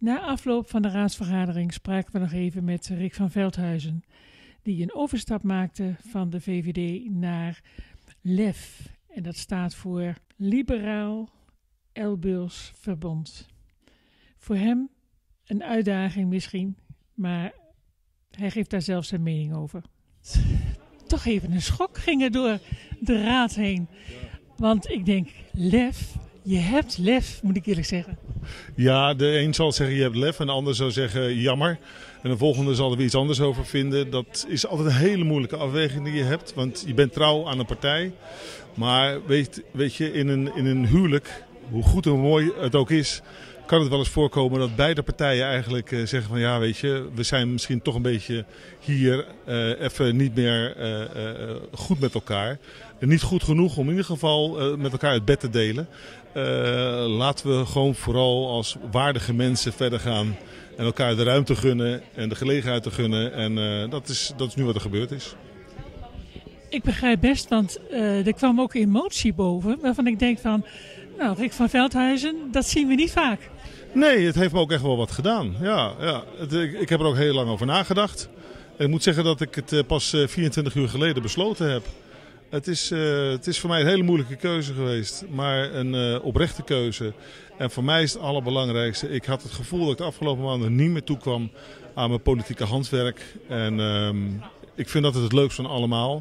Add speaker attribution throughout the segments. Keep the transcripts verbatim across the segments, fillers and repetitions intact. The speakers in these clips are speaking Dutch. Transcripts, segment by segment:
Speaker 1: Na afloop van de raadsvergadering spraken we nog even met Rick van Veldhuizen, die een overstap maakte van de V V D naar L E F. En dat staat voor Liberaal Elburgs Verbond. Voor hem een uitdaging misschien, maar hij geeft daar zelf zijn mening over. Toch even een schok ging er door de raad heen. Want ik denk, L E F, je hebt L E F, moet ik eerlijk zeggen.
Speaker 2: Ja, de een zal zeggen je hebt lef en de ander zou zeggen jammer. En de volgende zal er weer iets anders over vinden. Dat is altijd een hele moeilijke afweging die je hebt. Want je bent trouw aan een partij. Maar weet, weet je, in een, in een huwelijk, hoe goed en mooi het ook is, kan het wel eens voorkomen dat beide partijen eigenlijk uh, zeggen van ja, weet je, we zijn misschien toch een beetje hier uh, even niet meer uh, uh, goed met elkaar. En niet goed genoeg om in ieder geval uh, met elkaar het bed te delen. Uh, laten we gewoon vooral als waardige mensen verder gaan en elkaar de ruimte gunnen en de gelegenheid te gunnen. En uh, dat is, dat is nu wat er gebeurd is.
Speaker 1: Ik begrijp best, want uh, er kwam ook emotie boven waarvan ik denk van, nou, Rick van Veldhuizen, dat zien we niet vaak.
Speaker 2: Nee, het heeft me ook echt wel wat gedaan. Ja, ja. Het, ik, ik heb er ook heel lang over nagedacht. En ik moet zeggen dat ik het uh, pas uh, vierentwintig uur geleden besloten heb. Het is, uh, het is voor mij een hele moeilijke keuze geweest, maar een uh, oprechte keuze. En voor mij is het allerbelangrijkste, ik had het gevoel dat ik de afgelopen maanden niet meer toekwam aan mijn politieke handwerk. En um, ik vind dat het het leukst van allemaal.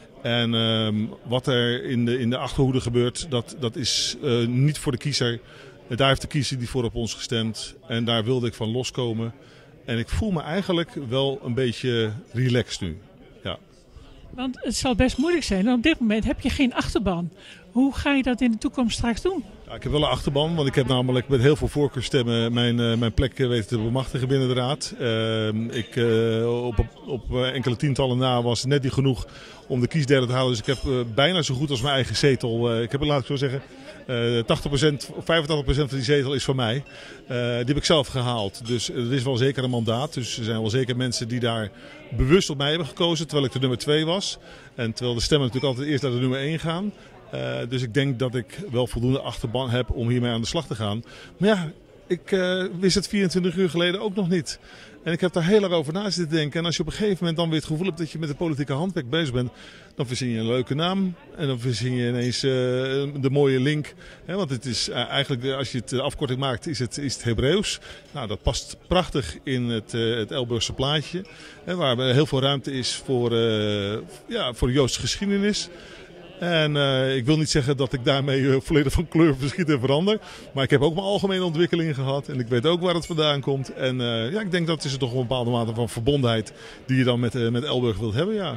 Speaker 2: En um, wat er in de, in de achterhoede gebeurt, dat, dat is uh, niet voor de kiezer. Daar heeft de kiezer die voor op ons gestemd en daar wilde ik van loskomen. En ik voel me eigenlijk wel een beetje relaxed nu. Ja.
Speaker 1: Want het zal best moeilijk zijn, want op dit moment heb je geen achterban. Hoe ga je dat in de toekomst straks doen?
Speaker 2: Ja, ik heb wel een achterban, want ik heb namelijk met heel veel voorkeurstemmen mijn, uh, mijn plek weten te bemachtigen binnen de raad. Uh, ik, uh, op, op, op enkele tientallen na was het net niet genoeg om de kiesderde te halen. Dus ik heb uh, bijna zo goed als mijn eigen zetel. Uh, ik heb, laat ik zo zeggen, uh, tachtig procent of vijfentachtig procent van die zetel is van mij. Uh, die heb ik zelf gehaald. Dus er is wel zeker een mandaat. Dus er zijn wel zeker mensen die daar bewust op mij hebben gekozen, terwijl ik de nummer twee was. En terwijl de stemmen natuurlijk altijd eerst naar de nummer één gaan. Uh, dus ik denk dat ik wel voldoende achterban heb om hiermee aan de slag te gaan. Maar ja, ik uh, wist het vierentwintig uur geleden ook nog niet. En ik heb daar heel erg over na zitten denken. En als je op een gegeven moment dan weer het gevoel hebt dat je met het politieke handwerk bezig bent, dan verzin je een leuke naam. En dan verzin je ineens uh, de mooie link. He, want het is uh, eigenlijk, als je het de afkorting maakt, is het, is het Hebreeuws. Nou, dat past prachtig in het, uh, het Elburgse plaatje. He, waar heel veel ruimte is voor, uh, ja, voor de Joodse geschiedenis. En uh, ik wil niet zeggen dat ik daarmee uh, volledig van kleur verschiet en verander. Maar ik heb ook mijn algemene ontwikkeling gehad. En ik weet ook waar het vandaan komt. En uh, ja, ik denk dat is toch een bepaalde mate van verbondenheid die je dan met, uh, met Elburg wilt hebben, ja.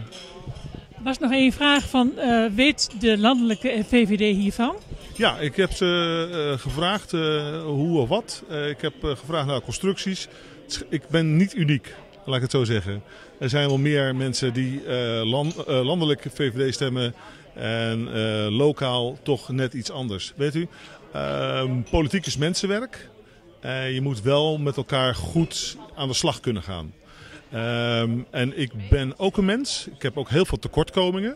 Speaker 1: Er was nog één vraag van, uh, weet de landelijke V V D hiervan?
Speaker 2: Ja, ik heb ze uh, gevraagd uh, hoe of wat. Uh, ik heb uh, gevraagd naar constructies. Ik ben niet uniek, laat ik het zo zeggen. Er zijn wel meer mensen die uh, land, uh, landelijk V V D stemmen. En uh, lokaal toch net iets anders. Weet u, uh, politiek is mensenwerk. Uh, je moet wel met elkaar goed aan de slag kunnen gaan. Uh, en ik ben ook een mens. Ik heb ook heel veel tekortkomingen.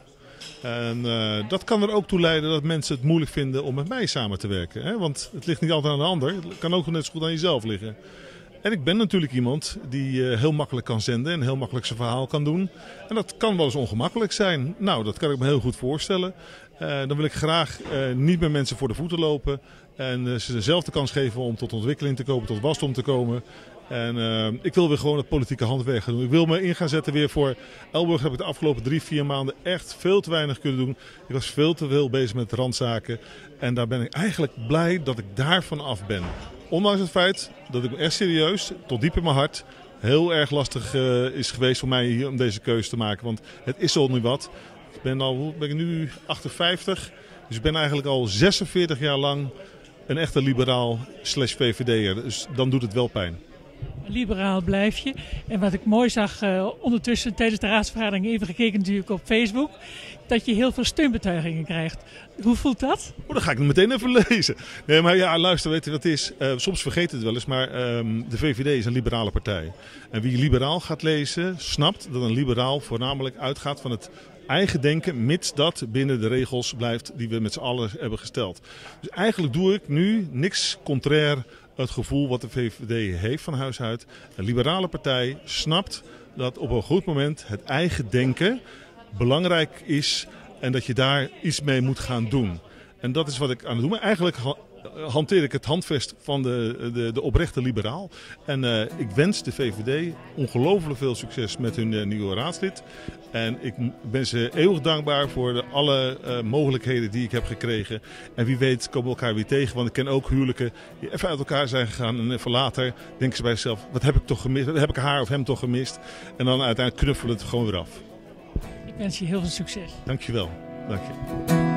Speaker 2: En uh, dat kan er ook toe leiden dat mensen het moeilijk vinden om met mij samen te werken. Hè? Want het ligt niet altijd aan de ander. Het kan ook net zo goed aan jezelf liggen. En ik ben natuurlijk iemand die uh, heel makkelijk kan zenden en heel makkelijk zijn verhaal kan doen. En dat kan wel eens ongemakkelijk zijn. Nou, dat kan ik me heel goed voorstellen. Uh, dan wil ik graag uh, niet meer mensen voor de voeten lopen. En uh, ze zelf de kans geven om tot ontwikkeling te komen, tot wasdom te komen. En uh, ik wil weer gewoon het politieke handwerk gaan doen. Ik wil me in gaan zetten weer voor Elburg. Heb ik de afgelopen drie, vier maanden echt veel te weinig kunnen doen. Ik was veel te veel bezig met randzaken. En daar ben ik eigenlijk blij dat ik daarvan af ben. Ondanks het feit dat ik me echt serieus, tot diep in mijn hart, heel erg lastig uh, is geweest voor mij hier om deze keuze te maken. Want het is zo nu wat. Ik ben, al, ben ik nu achtenvijftig, dus ik ben eigenlijk al zesenveertig jaar lang een echte liberaal slash V V D'er. Dus dan doet het wel pijn.
Speaker 1: Liberaal blijf je. En wat ik mooi zag uh, ondertussen tijdens de raadsvergadering, even gekeken natuurlijk op Facebook, dat je heel veel steunbetuigingen krijgt. Hoe voelt dat?
Speaker 2: Oh, dan ga ik het meteen even lezen. Nee, maar ja, luister, weet je wat het is? Uh, soms vergeet het wel eens, maar um, de V V D is een liberale partij. En wie liberaal gaat lezen, snapt dat een liberaal voornamelijk uitgaat van het eigen denken, mits dat binnen de regels blijft die we met z'n allen hebben gesteld. Dus eigenlijk doe ik nu niks contrair het gevoel wat de V V D heeft van huis uit. Een liberale partij snapt dat op een goed moment het eigen denken belangrijk is en dat je daar iets mee moet gaan doen. En dat is wat ik aan het doen ben. Eigenlijk hanteer ik het handvest van de, de, de oprechte liberaal. En uh, ik wens de V V D ongelooflijk veel succes met hun uh, nieuwe raadslid. En ik ben ze eeuwig dankbaar voor de, alle uh, mogelijkheden die ik heb gekregen. En wie weet komen we elkaar weer tegen. Want ik ken ook huwelijken die even uit elkaar zijn gegaan. En even later denken ze bij zichzelf, wat heb ik toch gemist? Wat heb ik haar of hem toch gemist? En dan uiteindelijk knuffelen het gewoon weer af.
Speaker 1: Ik wens je heel veel succes.
Speaker 2: Dankjewel. Dank je.